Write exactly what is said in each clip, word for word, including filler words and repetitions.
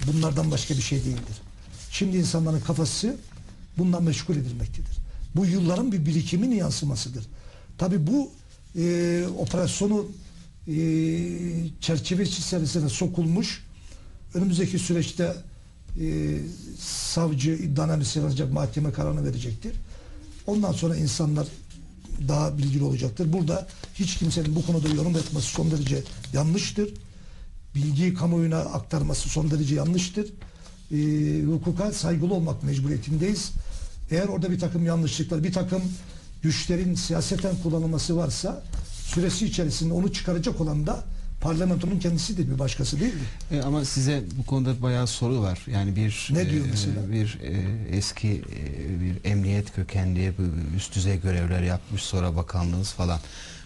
bunlardan başka bir şey değildir. Şimdi insanların kafası bundan meşgul edilmektedir. Bu yılların bir birikiminin yansımasıdır. Tabi bu e, operasyonu e, çerçeve içerisine sokulmuş, önümüzdeki süreçte e, savcı iddianamesi yazacak, mahkeme kararını verecektir. Ondan sonra insanlar daha bilgili olacaktır. Burada hiç kimsenin bu konuda yorum etmesi son derece yanlıştır. Bilgiyi kamuoyuna aktarması son derece yanlıştır. E, hukuka saygılı olmak mecburiyetindeyiz. Eğer orada bir takım yanlışlıklar, bir takım güçlerin siyaseten kullanılması varsa süresi içerisinde onu çıkaracak olan da parlamentonun kendisidir, bir başkası değildir. E, ama size bu konuda bayağı soru var. Yani bir ne diyor mesela? E, bir e, eski e, bir emniyet kökenli üst düzey görevler yapmış, sonra bakanlığınız falan.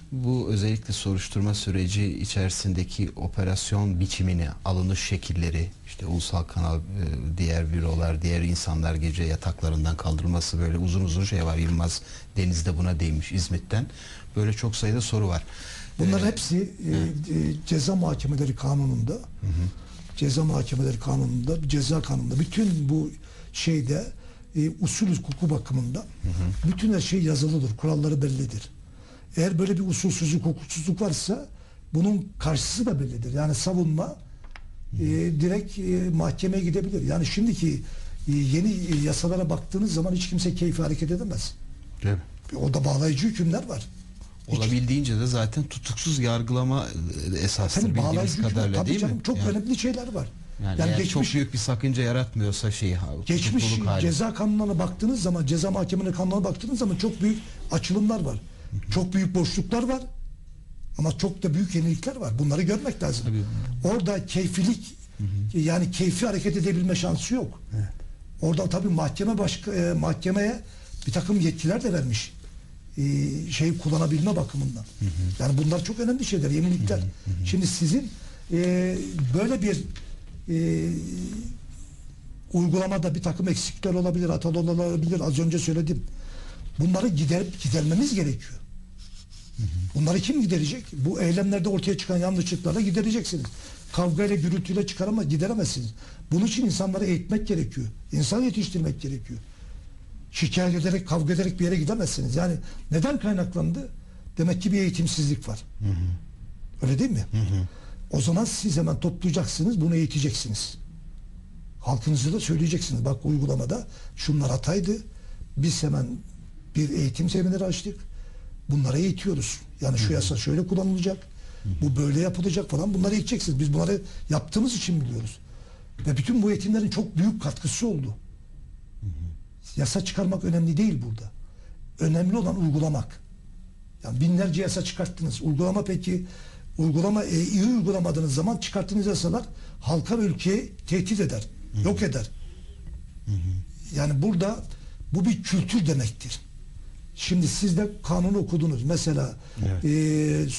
Bu özellikle soruşturma süreci içerisindeki operasyon biçimini, alınış şekilleri, işte ulusal kanal, diğer bürolar, diğer insanlar gece yataklarından kaldırılması, böyle uzun uzun şey var. Yılmaz Deniz de buna değinmiş İzmit'ten. Böyle çok sayıda soru var. Bunların ee, hepsi e, e, ceza muhakemeleri kanununda, hı hı. ceza muhakemeleri kanununda, ceza kanununda, bütün bu şeyde e, usul hukuku bakımında, hı hı. bütün her şey yazılıdır, kuralları bellidir. Eğer böyle bir usulsüzlük, hukuksuzluk varsa bunun karşısı da bellidir. Yani savunma e, direkt e, mahkemeye gidebilir. Yani şimdiki e, yeni e, yasalara baktığınız zaman hiç kimse keyfi hareket edemez. Değil mi? Orada bağlayıcı hükümler var. Olabildiğince de zaten tutuksuz yargılama esastır bildiğimiz kadarıyla, değil canım, mi? Çok yani, önemli şeyler var. Yani, yani eğer geçmiş, çok büyük bir sakınca yaratmıyorsa şey, geçmiş ceza kanunlarına baktığınız zaman, ceza mahkemeleri kanunlarına baktığınız zaman çok büyük açılımlar var. Hı hı. Çok büyük boşluklar var. Ama çok da büyük yenilikler var. Bunları görmek lazım. Tabii. Orada keyfilik, hı hı. yani keyfi hareket edebilme şansı yok. Evet. Orada tabii mahkeme başka e, mahkemeye bir takım yetkiler de vermiş. E, şey kullanabilme bakımından. Hı hı. Yani bunlar çok önemli şeyler, yenilikler. Hı hı. Şimdi sizin e, böyle bir e, uygulamada bir takım eksiklikler olabilir, hatalar olabilir. Az önce söyledim. Bunları gider, gidermemiz gerekiyor. Hı hı. Bunları kim giderecek? Bu eylemlerde ortaya çıkan yanlışlıklarla gidereceksiniz. Kavgayla, gürültüyle çıkarama, gideremezsiniz. Bunun için insanları eğitmek gerekiyor. İnsan yetiştirmek gerekiyor. Şikayet ederek, kavga ederek bir yere gidemezsiniz. Yani neden kaynaklandı? Demek ki bir eğitimsizlik var. Hı hı. Öyle değil mi? Hı hı. O zaman siz hemen toplayacaksınız, bunu eğiteceksiniz. Halkınızı da söyleyeceksiniz. Bak, uygulamada şunlar hataydı. Biz hemen bir eğitim semineri açtık. Bunları eğitiyoruz. Yani şu yasa şöyle kullanılacak. Hı hı. Bu böyle yapılacak falan. Bunları eğiteceksiniz. Biz bunları yaptığımız için biliyoruz. Ve bütün bu eğitimlerin çok büyük katkısı oldu. Hı hı. Yasa çıkarmak önemli değil burada. Önemli olan uygulamak. Yani binlerce yasa çıkarttınız. Uygulama peki, uygulama e, iyi uygulamadığınız zaman çıkarttığınız yasalar halka ve ülkeyi tehdit eder. Hı hı. Yok eder. Hı hı. Yani burada bu bir kültür demektir. Şimdi siz de kanunu okudunuz. Mesela evet. e,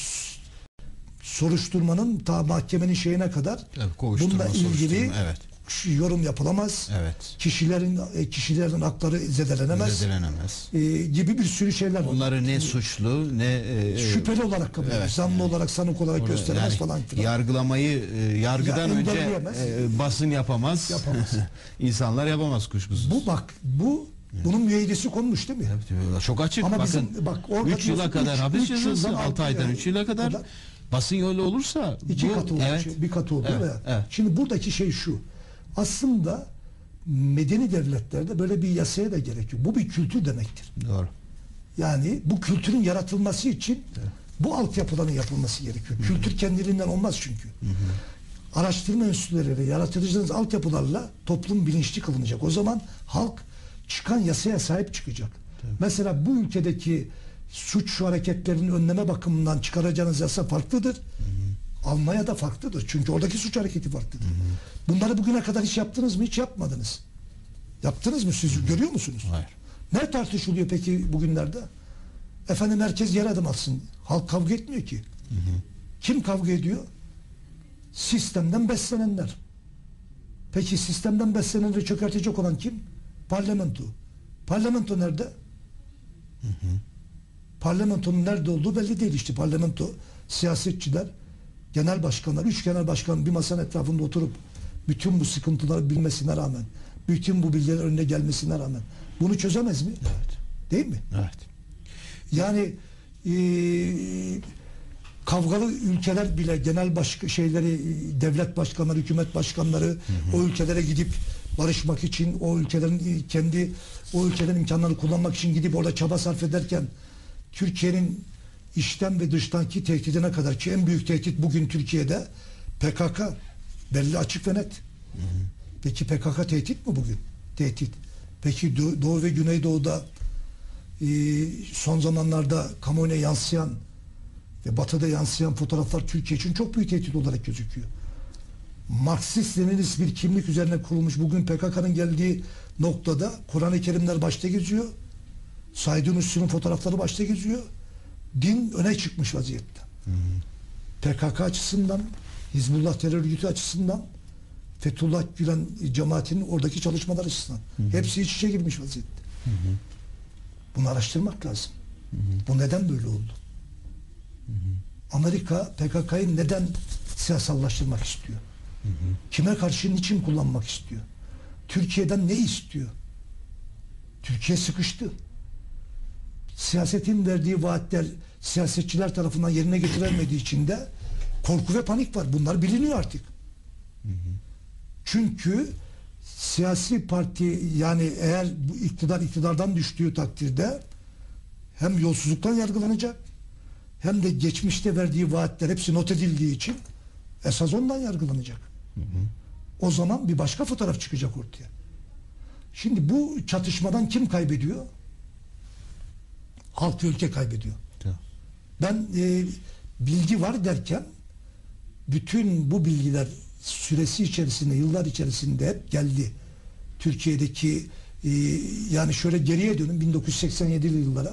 soruşturmanın ta mahkemenin şeyine kadar evet, bununla ilgili evet. yorum yapılamaz. Evet. Kişilerin kişilerin hakları zedelenemez. Zedelenemez. E, gibi bir sürü şeyler var. Onları ne suçlu ne e, şüpheli olarak kabul edilir. Evet, zanlı yani. olarak, sanık olarak Orada, gösteremez yani falan filan. Yargılamayı e, yargıdan ya, önce e, basın yapamaz. Yapamaz. İnsanlar yapamaz kuşkusuz. Bu bak bu Evet. Bunun müeyyidesi konmuş değil mi? Evet, çok açık. Ama bakın bizim, bak, üç yıla kadar hapis cezası, altı aydan üç yıla kadar, kadar basın yolu olursa iki bu, katı olur. Evet. Bir katı olur. Evet, evet. Şimdi buradaki şey şu. Aslında medeni devletlerde böyle bir yasaya da gerekiyor. Bu bir kültür demektir. Doğru. Yani bu kültürün yaratılması için evet. bu altyapıların yapılması gerekiyor. Hı-hı. Kültür kendiliğinden olmaz çünkü. Hı-hı. Araştırma enstitüleriyle yaratıcınız altyapılarla toplum bilinçli kılınacak. O zaman halk çıkan yasaya sahip çıkacak. Tabii. Mesela bu ülkedeki suç hareketlerinin önleme bakımından çıkaracağınız yasa farklıdır. Hı hı. Almanya'da farklıdır. Çünkü oradaki suç hareketi farklıdır. Hı hı. Bunları bugüne kadar hiç yaptınız mı? Hiç yapmadınız. Yaptınız mı siz? Hı hı. Görüyor musunuz? Hayır. Ne tartışılıyor peki bugünlerde? Efendim herkes yer adım atsın. Halk kavga etmiyor ki. Hı hı. Kim kavga ediyor? Sistemden beslenenler. Peki sistemden beslenenleri çökertecek olan kim? Parlamento. Parlamento nerede? Hı hı. Parlamentonun nerede olduğu belli değil işte. Parlamento, siyasetçiler, genel başkanlar, üç genel başkan bir masanın etrafında oturup bütün bu sıkıntıları bilmesine rağmen, bütün bu bilgilerin önüne gelmesine rağmen bunu çözemez mi? Evet. Değil mi? Evet. Yani e, kavgalı ülkeler bile genel başka şeyleri, devlet başkanları, hükümet başkanları hı hı. o ülkelere gidip barışmak için, o ülkelerin kendi o ülkelerin imkanlarını kullanmak için gidip orada çaba sarf ederken Türkiye'nin içten ve dıştanki tehdidine kadar, ki en büyük tehdit bugün Türkiye'de P K K, belli, açık ve net. Hı hı. Peki P K K tehdit mi bugün? Tehdit. Peki Doğu ve Güneydoğu'da e, son zamanlarda kamuoyuna yansıyan ve Batı'da yansıyan fotoğraflar Türkiye için çok büyük tehdit olarak gözüküyor. Marksist-Leninist bir kimlik üzerine kurulmuş bugün P K K'nın geldiği noktada Kur'an-ı Kerimler başta geziyor. Said Nursi'nin fotoğrafları başta geziyor. Din öne çıkmış vaziyette. Hı hı. P K K açısından, Hizbullah terör örgütü açısından, Fethullah Gülen cemaatinin oradaki çalışmalar açısından. Hı hı. Hepsi iç içe girmiş vaziyette. Hı hı. Bunu araştırmak lazım. Hı hı. Bu neden böyle oldu? Hı hı. Amerika P K K'yı neden siyasallaştırmak istiyor? Hı hı. Kime karşı, niçin kullanmak istiyor? Türkiye'den ne istiyor? Türkiye sıkıştı. Siyasetin verdiği vaatler siyasetçiler tarafından yerine getirilmediği için de korku ve panik var. Bunlar biliniyor artık. Hı hı. Çünkü siyasi parti, yani eğer bu iktidar iktidardan düştüğü takdirde hem yolsuzluktan yargılanacak hem de geçmişte verdiği vaatler hepsi not edildiği için esas ondan yargılanacak. Hı hı. O zaman bir başka fotoğraf çıkacak ortaya. Şimdi bu çatışmadan kim kaybediyor? Halk ve ülke kaybediyor. Tamam. Ben e, bilgi var derken bütün bu bilgiler süresi içerisinde, yıllar içerisinde hep geldi. Türkiye'deki e, yani şöyle geriye dönün bin dokuz yüz seksen yedili yıllara.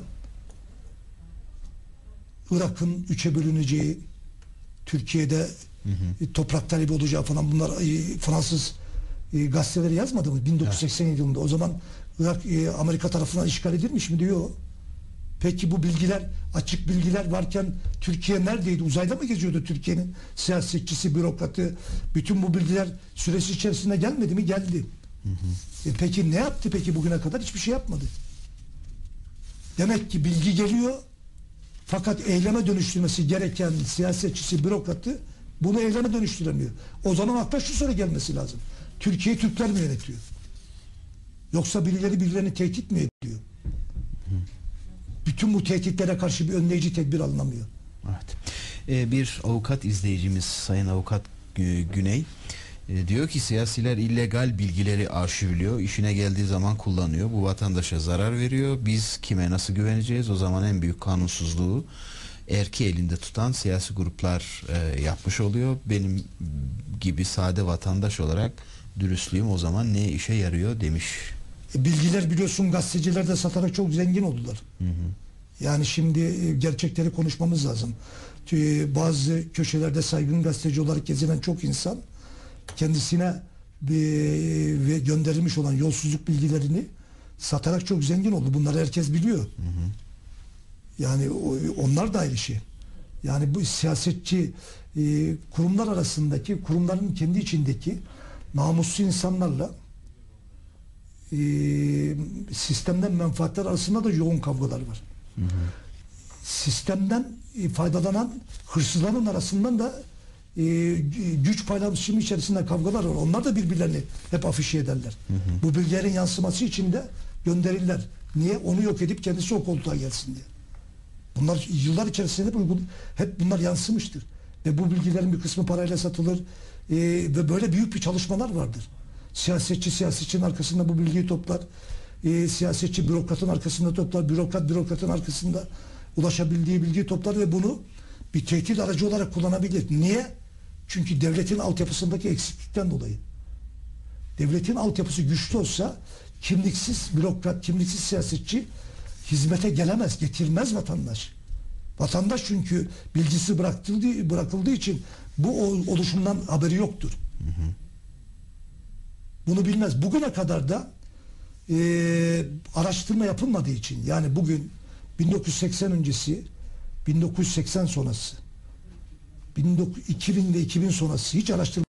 Irak'ın üçe bölüneceği, Türkiye'de hı hı. toprak talebi olacağı falan, bunlar e, Fransız e, gazeteleri yazmadı mı bin dokuz yüz seksen yedi evet. yılında? O zaman Irak e, Amerika tarafından işgal edilmiş mi diyor. Peki bu bilgiler, açık bilgiler varken Türkiye neredeydi? Uzayda mı geziyordu Türkiye'nin siyasetçisi, bürokratı? Bütün bu bilgiler süresi içerisinde gelmedi mi? Geldi. Hı hı. E peki ne yaptı peki bugüne kadar? Hiçbir şey yapmadı. Demek ki bilgi geliyor, fakat eyleme dönüştürmesi gereken siyasetçisi, bürokratı bunu eyleme dönüştüremiyor. O zaman akla şu soru gelmesi lazım. Türkiye'yi Türkler mi yönetiyor? Yoksa birileri birilerini tehdit mi ediyor? Hı. Bütün bu tehditlere karşı bir önleyici tedbir alınamıyor. Evet. Ee, bir avukat izleyicimiz, Sayın Avukat Güney e, diyor ki siyasiler illegal bilgileri arşivliyor, işine geldiği zaman kullanıyor. Bu vatandaşa zarar veriyor. Biz kime nasıl güveneceğiz? O zaman en büyük kanunsuzluğu erki elinde tutan siyasi gruplar e, yapmış oluyor. Benim gibi sade vatandaş olarak dürüstlüğüm o zaman ne işe yarıyor demiş. E, bilgiler biliyorsun gazeteciler de satarak çok zengin oldular. Hı hı. Yani şimdi e, gerçekleri konuşmamız lazım. E, bazı köşelerde saygın gazeteci olarak gezinen çok insan kendisine e, ve gönderilmiş olan yolsuzluk bilgilerini satarak çok zengin oldu. Bunları herkes biliyor. Hı hı. Yani o, onlar da aynı şey. Yani bu siyasetçi e, kurumlar arasındaki, kurumların kendi içindeki namuslu insanlarla e, sistemden menfaatler arasında da yoğun kavgalar var. Hı hı. Sistemden e, faydalanan hırsızların arasından da e, güç paylaşımı içerisinde kavgalar var. Onlar da birbirlerini hep afişe ederler. Hı hı. Bu bilgilerin yansıması için de gönderirler. Niye? Onu yok edip kendisi o koltuğa gelsin diye. Bunlar yıllar içerisinde hep, uygun, hep bunlar yansımıştır. Ve bu bilgilerin bir kısmı parayla satılır. E, ve böyle büyük bir çalışmalar vardır. Siyasetçi siyasetçinin arkasında bu bilgiyi toplar. E, siyasetçi bürokratın arkasında toplar. Bürokrat bürokratın arkasında ulaşabildiği bilgiyi toplar ve bunu bir tehdit aracı olarak kullanabilir. Niye? Çünkü devletin altyapısındaki eksiklikten dolayı. Devletin altyapısı güçlü olsa kimliksiz bürokrat, kimliksiz siyasetçi hizmete gelemez, getirmez vatandaş. Vatandaş çünkü bilgisi bırakıldığı, bırakıldığı için bu oluşumdan haberi yoktur. Hı hı. Bunu bilmez. Bugüne kadar da e, araştırma yapılmadığı için, yani bugün bin dokuz yüz seksen öncesi, bin dokuz yüz seksen sonrası, iki bin ve iki bin sonrası hiç araştırma